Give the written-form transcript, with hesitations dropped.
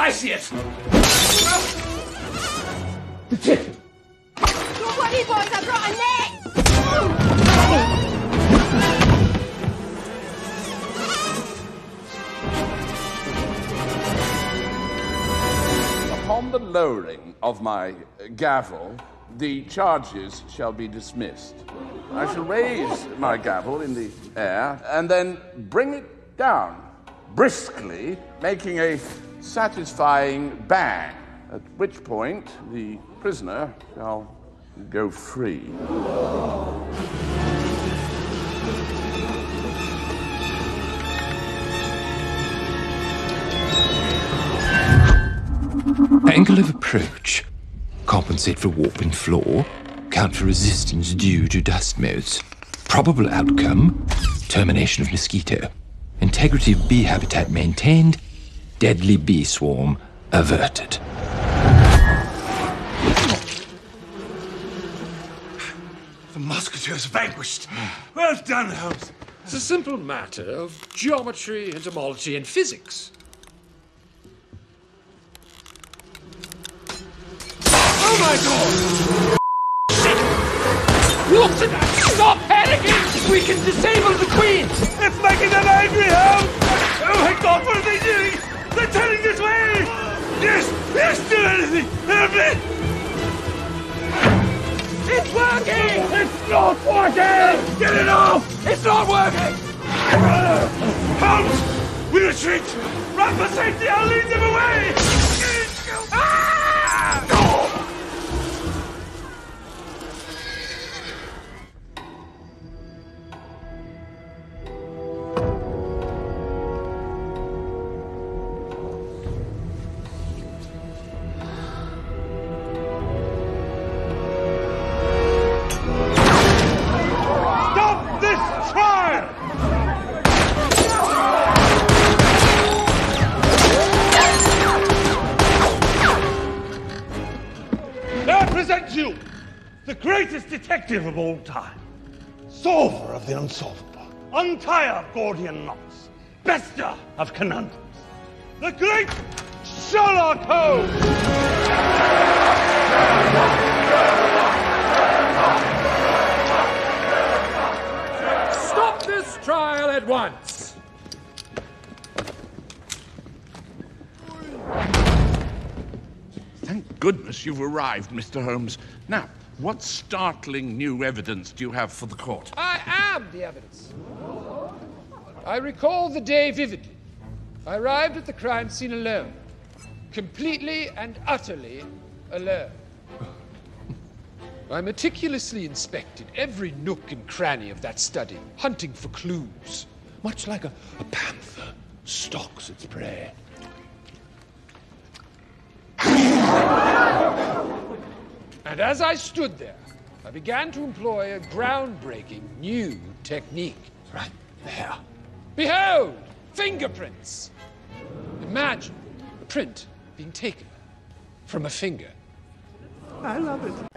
I see it. The tip. Don't worry, boys, I brought a net. Upon the lowering of my gavel, the charges shall be dismissed. I shall raise my gavel in the air and then bring it down, briskly, making a satisfying bang, at which point the prisoner shall go free. Angle of approach. Compensate for warping floor. Count for resistance due to dust motes. Probable outcome. Termination of mosquito. Integrity of bee habitat maintained. Deadly bee swarm averted. The musketeers vanquished. Well done, Holmes. It's a simple matter of geometry, entomology, and physics. Oh my God! Watson, stop panicking! We can disable the Queen! It's making them angry, Holmes! Oh my God, what are they doing? They're turning this way! Yes, do anything! Help me! It's working! It's not working! Get it off! It's not working! Holmes! We retreat! Run for safety! I'll lead them away! Ah! You, the greatest detective of all time, solver of the unsolvable, untier of Gordian knots, bester of conundrums, the great Sherlock Holmes! Stop this trial at once! Thank goodness you've arrived, Mr. Holmes. Now, what startling new evidence do you have for the court? I am the evidence. I recall the day vividly. I arrived at the crime scene alone. Completely and utterly alone. I meticulously inspected every nook and cranny of that study, hunting for clues, much like a panther stalks its prey. And as I stood there, I began to employ a groundbreaking new technique. Right there. Behold! Fingerprints! Imagine a print being taken from a finger. I love it.